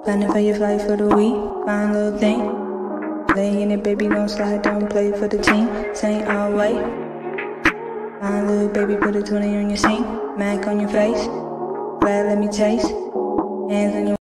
Planning for your flight for the week, fine little thing. Lay in it, baby, gon' slide down, play for the team. Saint all white. Fine little baby, put a 20 on your sink. Mac on your face. Glad let me taste. Hands on your